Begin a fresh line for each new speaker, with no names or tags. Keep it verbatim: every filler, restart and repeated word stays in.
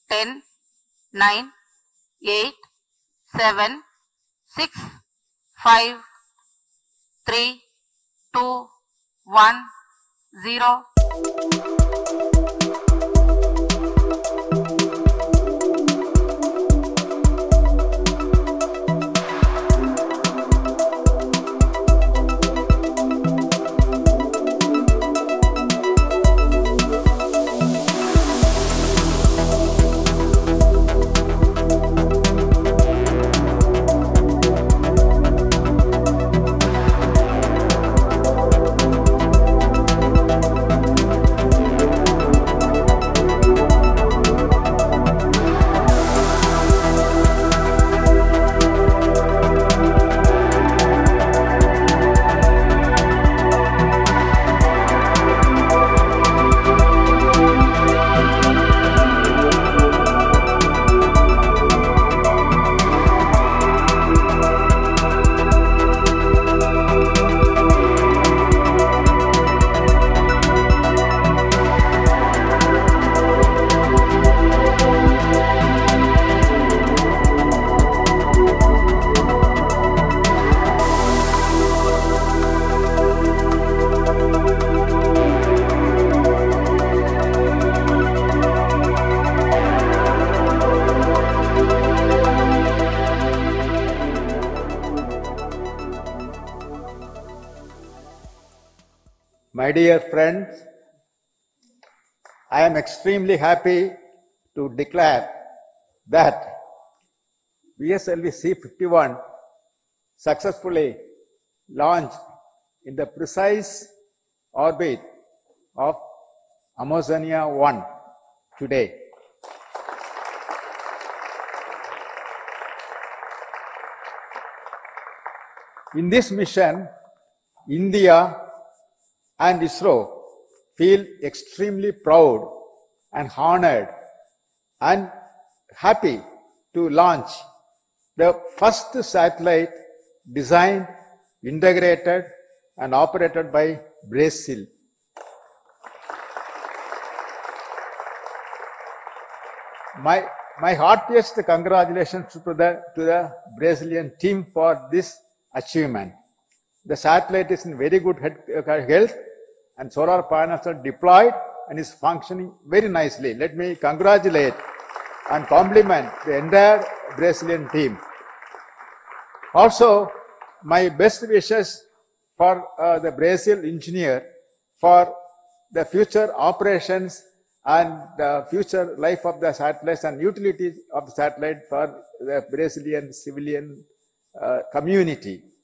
ten, nine, eight, seven, six, five, three, two, one, zero.
My dear friends, I am extremely happy to declare that B S L V C fifty-one successfully launched in the precise orbit of Amazonia one today. In this mission, India and ISRO feel extremely proud and honored and happy to launch the first satellite designed, integrated and operated by Brazil. My, my heartiest congratulations to the, to the Brazilian team for this achievement. The satellite is in very good health and solar panels are deployed and is functioning very nicely. Let me congratulate and compliment the entire Brazilian team. Also, my best wishes for uh, the Brazil engineer for the future operations and the future life of the satellites and utility of the satellite for the Brazilian civilian uh, community.